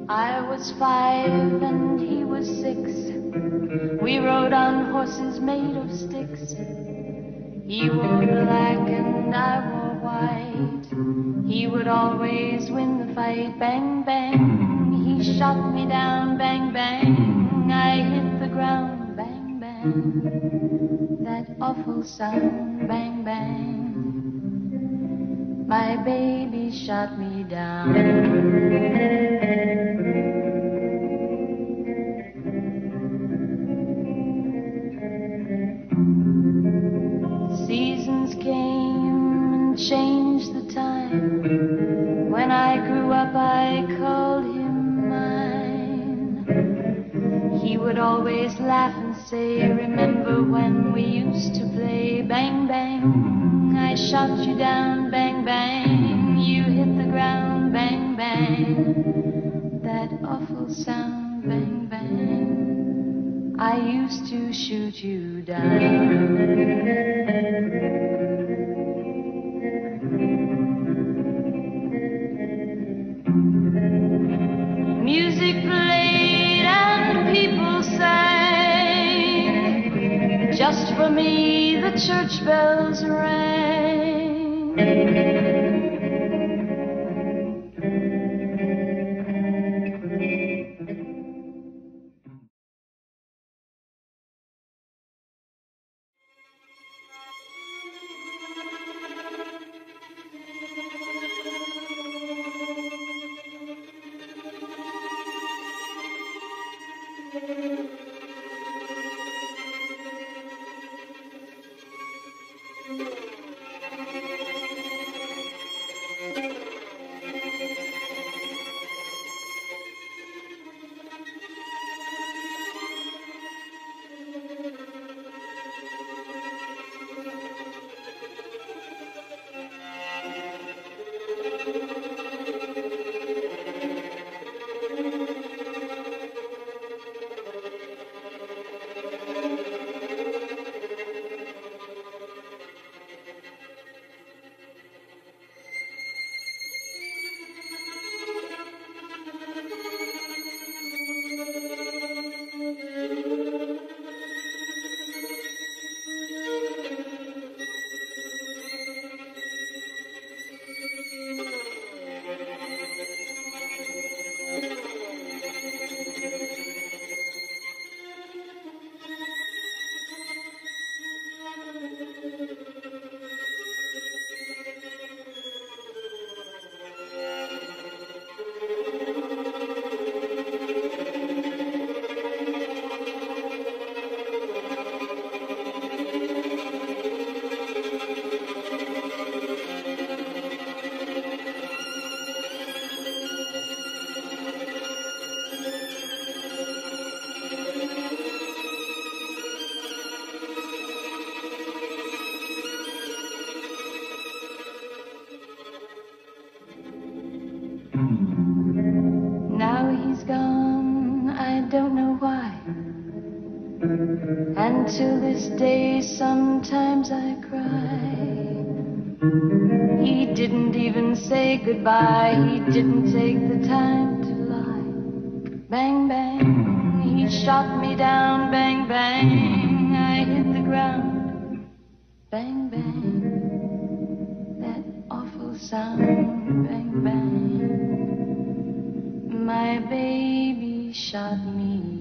I was 5 and he was 6. We rode on horses made of sticks. He wore black and I wore white. He would always win the fight. Bang, bang, he shot me down. Bang, bang, I hit the ground. Bang, bang, that awful sound. Bang, bang, my baby shot me down. Seasons came and changed the time. When I grew up I called him mine. He would always laugh and say, remember when we used to play? Bang, bang, I shot you down. Bang, bang, you hit the ground. Bang, bang, that awful sound. Bang, bang, I used to shoot you down. Music played and people sang. Just for me the church bells rang. Now he's gone, I don't know why. And till this day sometimes I cry. He didn't even say goodbye. He didn't take the time to lie. Bang, bang, he shot me down. Bang, bang, I hit the ground. Bang, bang, that awful sound. Bang, bang, my baby shot me